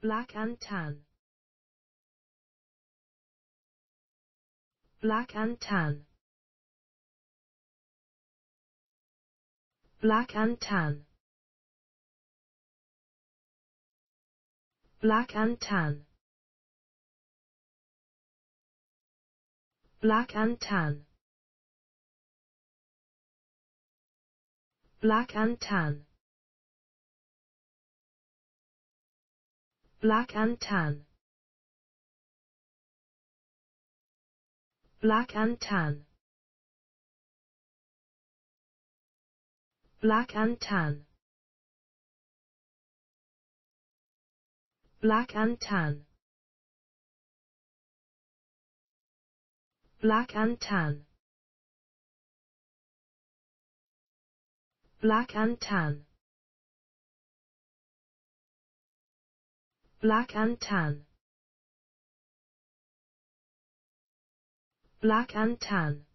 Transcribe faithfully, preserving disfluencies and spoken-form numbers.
black and tan, black and tan, black and tan, black and tan, black and tan, black and tan, black and tan, black and tan, black and tan, black and tan, black and tan, black and tan, black and tan, black and tan.